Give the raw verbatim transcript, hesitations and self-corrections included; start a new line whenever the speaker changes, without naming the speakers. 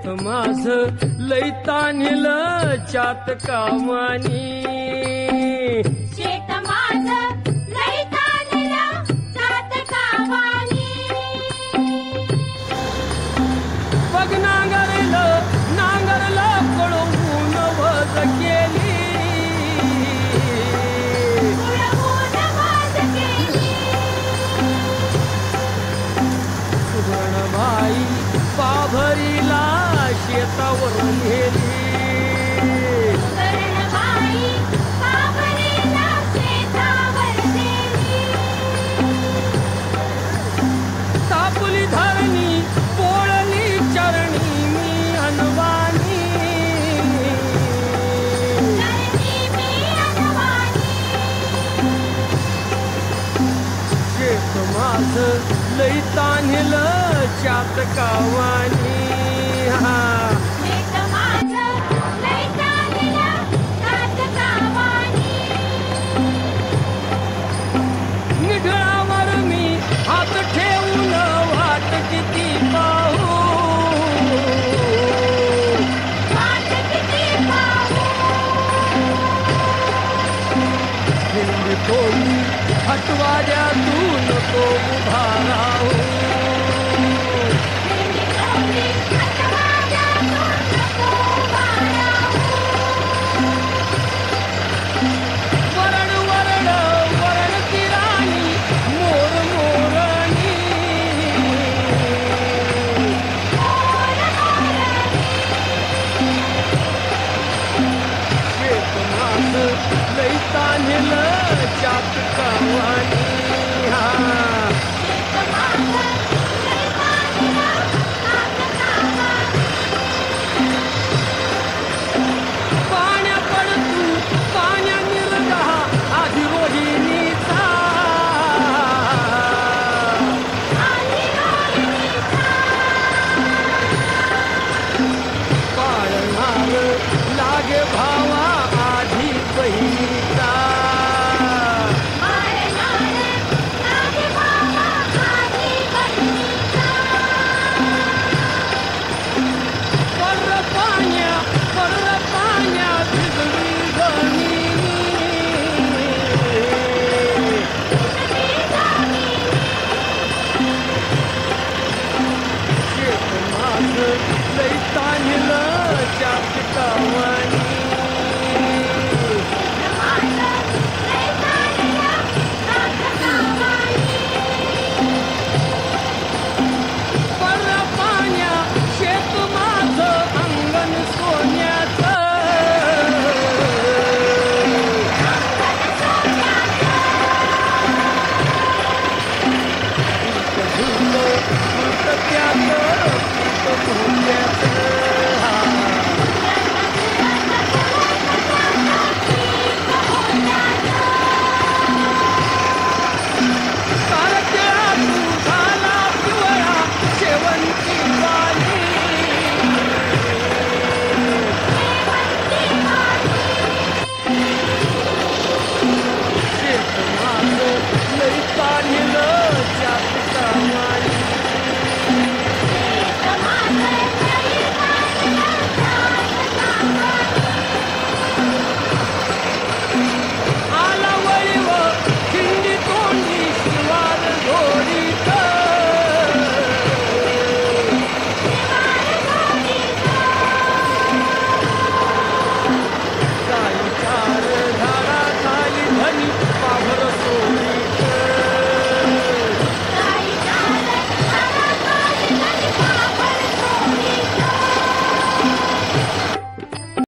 माझ लई तान्हिल चातकावानी
शेत माझं लई ताणलं चातकावानी
बघ नांगरल नांगरल पळवून वज केली
उडवून वाज केली
सुवर्णबाई पाभरीला शेतावर नेली
सुवर्णबाई पाभरीला शेतावर नेली
तापुली धरणी पोळली चरणी मी अनवानी
धरणी मी अनवानी
शेत माझ लई तान्हिल चातकावानी
शेत माझं लई ताणलं चातकावानी
निढळावर मी हात ठेवून वाट किती पाहू
वाट किती पाहू
हिंद तोडी हटवाड्यातून तो उभा राहा